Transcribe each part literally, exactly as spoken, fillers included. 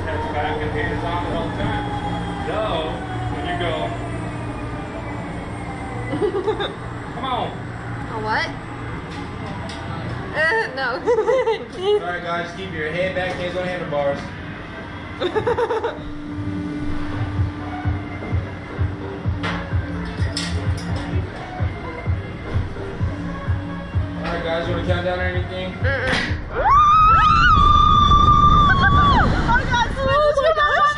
heads back and hands on the whole time. So, when you go, come on. A what? Uh, no. Alright guys, keep your head back, hands on handlebars. Alright guys, you want to count down or anything? Mm-mm. Oh my god, so oh my gosh!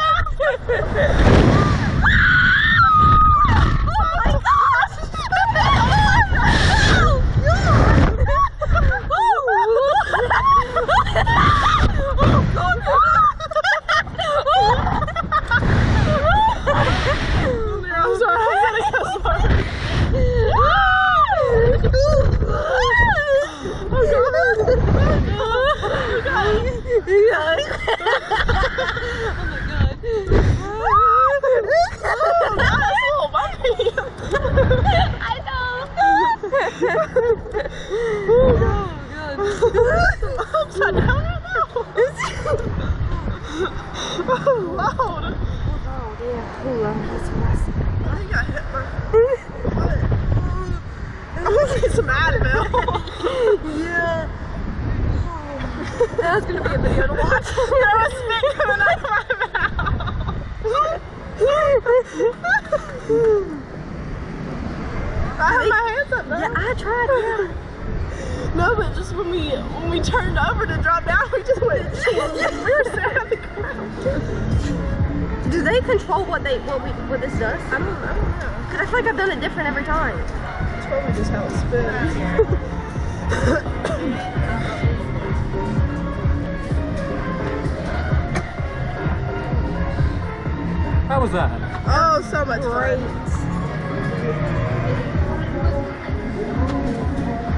That's gonna be a video to watch. There was spit coming out of my mouth. I have my hands up though. Yeah, I tried, yeah. No, but just when we when we turned over to drop down, we just went. We were staring at the ground. Do they control what they what we what this does? I don't, I don't know. Cause I feel like I've done it different every time. It's probably just how it spins. How was that? Oh, so much Great. fun.